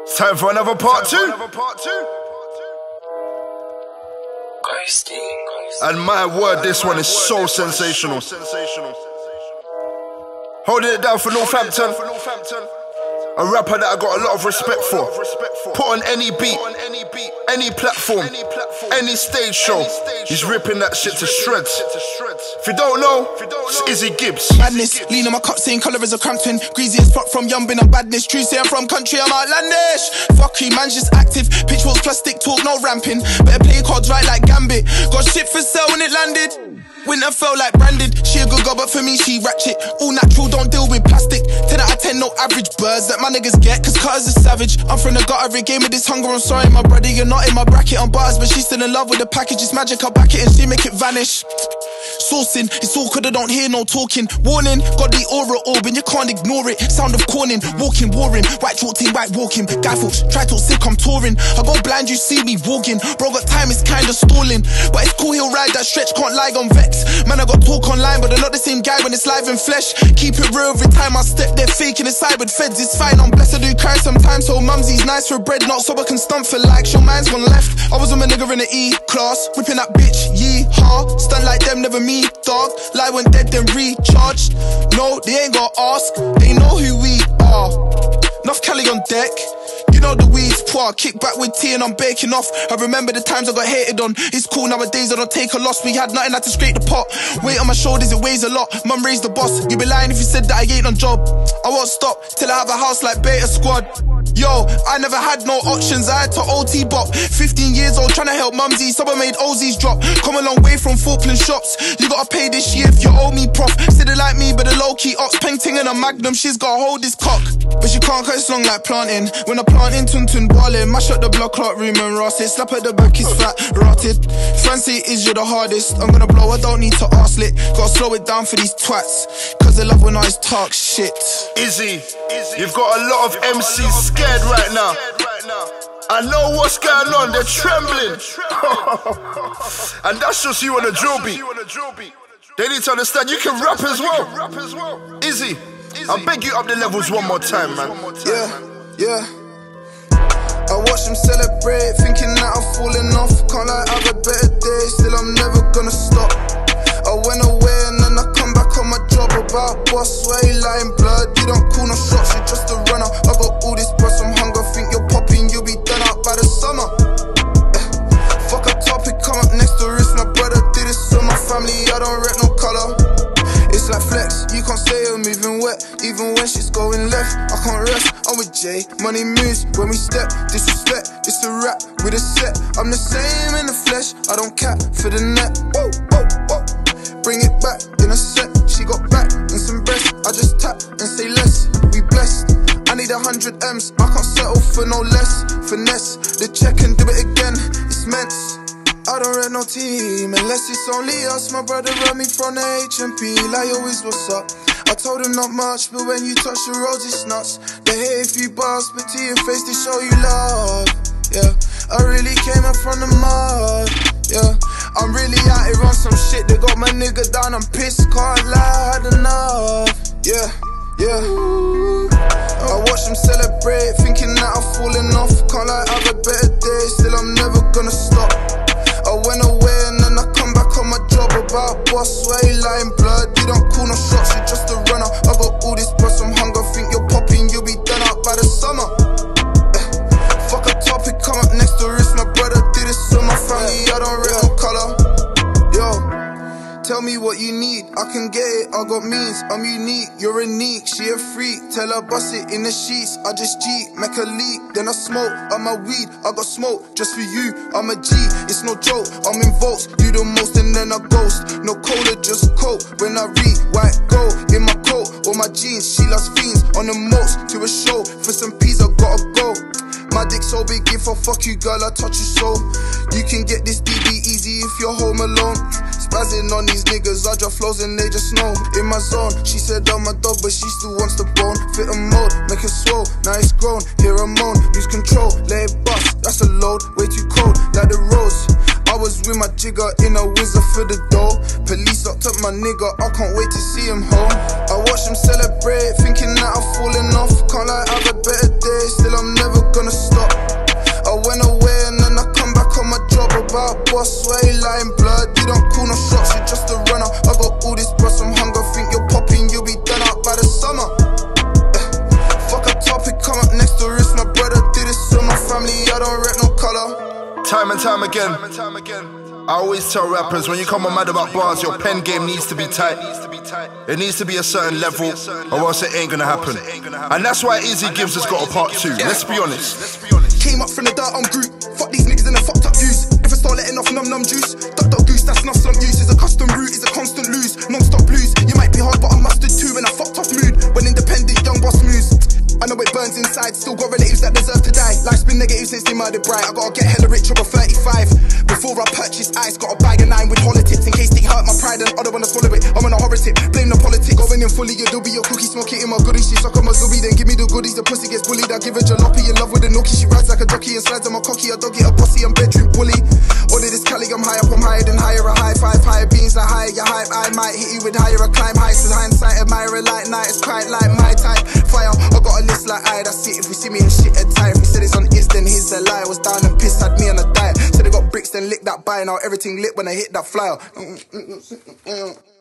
It's time for another part two. And my word, this one is so sensational. Holding it down for Northampton. A rapper that I got a lot of respect for. Put on any beat, any platform, any stage show. He's ripping that shit to shreds. If you don't know, it's Izzy Gibbs. Madness, lean on my cup, same colour as a Crampton. Greasy as fuck from young, been on badness. True say I'm from country, I'm outlandish. Fuckery, man's just active. Pitchforks, plastic talk, no ramping. Better play cards right like Gambit. Got shit for sale when it landed. Winter felt like branded. She a good girl, but for me she ratchet. All natural, don't deal with plastic. 10 out of 10, no average birds that my niggas get, cause cutters are savage. I'm from the gutter, every game with this hunger. I'm sorry, my brother, you're not in my bracket on bars, but she's still in love with the package. It's magic, I'll back it and she make it vanish. Sourcing, it's awkward, I don't hear no talking. Warning, got the aura orb and you can't ignore it. Sound of corning, walking, warring. White chalk team, white walking. Guy folks, try to sick, I'm touring. I go blind, you see me walking. Bro got time, it's kinda stalling. But it's cool, he'll ride that stretch, can't lie on vex. Man, I got talk online, but they're not the same guy when it's live in flesh. Keep it real every time I step, they're faking the side with feds. It's fine, I'm blessed, I do cry sometimes. So mumsy's nice for bread, not so I can stump for likes. Your man's gone left. I was with my nigga in the E-class, whipping that bitch, yee-haw. Stun like them, never me, dog. Lie when dead, then recharged. No, they ain't gotta ask, they know who we are. Enough Cali on deck. You know the weeds pour, kick back with tea and I'm baking off. I remember the times I got hated on. It's cool nowadays, I don't take a loss. We had nothing, had to scrape the pot. Weight on my shoulders, it weighs a lot. Mum raised the boss, you'd be lying if you said that I ain't on job. I won't stop till I have a house like Beta Squad. Yo, I never had no options, I had to OT bop. 15 years old, trying to help mumsy, someone made Ozies drop. Come a long way from Falkland shops. You gotta pay this year if you owe me, prof. Said it like me, but the low-key ops. Painting in a magnum, she's gotta hold this cock. But she can't cut it long like planting. When I plant in Tuntun ballin', mash up the blood clot room and rust it. Slap at the back, it's fat, rotted. Fancy is you're the hardest. I'm gonna blow, I don't need to ask lit. Gotta slow it down for these twats, cause they love when I talk shit. Izzy, you've got a lot of MCs scared right now. I know what's going on, they're trembling. And that's just you on a drill beat. They need to understand you can rap as well. Izzy, I beg you up the levels one more time, man. Yeah. I watch them celebrate, thinking that I'm falling off. Can't lie, I've had better days, still I'm never gonna stop. I went away and then I come back on my job. About boss, where you lying blood. You don't call no shots, you're just a runner. I got all this breath from hunger, think you're popping, you'll be done out by the summer. Fuck a topic, come up next to risk. My brother did this to my family, I don't rep no color. It's like flex, you can't say you're moving wet. Even when she's going left, I can't rest. I'm with Jay, money moves when we step. Disrespect, it's a rap with a set. I'm the same in the flesh, I don't cap for the net. Whoa. Bring it back in a sec. She got back and some breast. I just tap and say less. We blessed. I need 100 M's. I can't settle for no less. Finesse the check and do it again. It's men's. I don't rent no team unless it's only us. My brother run me from the HMP. Like always, what's up? I told him not much, but when you touch the roads, it's nuts. They hate if you bust, but to your face they show you love. Yeah, I really came up from the mud. Yeah, I'm really out here on some shit. They got my nigga down, I'm pissed, can't lie, had enough. Yeah. I watch them celebrate, thinking that I'm falling off. Can't lie, I've had better days, still I'm never gonna stop. I went away and then I come back on my job. About boss, where you lying blood. You don't call no shots, you're just a runner. I got all this breath from hunger, think you're popping, you'll be done out by the summer. Fuck a topic, come up next to risk. My brother did this to my family, I don't rate no color. Yo, tell me what you need, I can get it, I got means. I'm unique, you're unique, she a freak. Tell her bust it in the sheets, I just cheat, make a leak. Then I smoke, on my weed, I got smoke just for you, I'm a G, it's no joke. I'm in votes, you the most and then I ghost. No cola, just coke, when I read, white gold in my coat or my jeans. She loves fiends, on the most, to a show. For some peas I gotta go. My dick so big, if I fuck you girl, I touch you so. You can get this DB easy if you're home alone. Spazzing on these niggas, I drop flows and they just know. In my zone, she said I'm a dog, but she still wants the bone. Fit a mode, make it swole, now it's grown. Hear a moan, lose control, let it bust. That's a load, way too cold, like the rose. I was with my jigger in a wizard for the dough. Police locked up my nigga, I can't wait to see him home. I watch them celebrate, thinking that I'm falling off. Can't lie, I've had better days, still I'm never gonna I swear you lying blood. You don't call no shots, you're just a runner. I got all this brush, some hunger. Think you're popping, you'll be done out by the summer. Fuck a topic, come up next to risk. My brother did this to my family, I don't rep no colour. Time and time again, I always tell rappers, when you come on mad about bars, your pen game needs to be tight. It needs to be a certain level, or else it ain't gonna happen. And that's why Easy Gibbs has got a part 2, let's be honest. Came up from the dirt, I'm Groot. Fuck these niggas and the fucked up views. If I start letting off num juice, duck goose, that's not some use. It's a custom route, it's a constant lose. Non-stop blues, you might be hard but I'm mustard too. In a fucked off mood, when independent young boss moves. I know it burns inside, still got relatives that deserve to die. Life's been negative since they murdered Bright. I gotta get hella rich over 35. Before I purchase ice, got a bag of 9 with politics. In case they hurt my pride and I don't wanna swallow it. I'm on a horror tip, blame the politics. Going in fully, you'll be your cookie, smoke it in my goodies. She suck on my zooby, then give me the goodies. The pussy gets bullied, I give her jalopy. In love with the nookie, she rides like a jockey and slides on my cocky. I dog it, a bossy, I'm bedroom bully. Order this Cali, I'm high up, I'm higher than higher. A high five, higher beans like higher, your hype. I might hit you with higher, I climb heights. With hindsight, admire a light night, it's quite like my type. Fire, I got a list like I, that's it. If you see me in shit at time, if he said it's on Insta, then he's a lie. I was down and pissed, had me on a diet. Said I got bricks, then lick that buy. Now everything lit when I hit that flyer.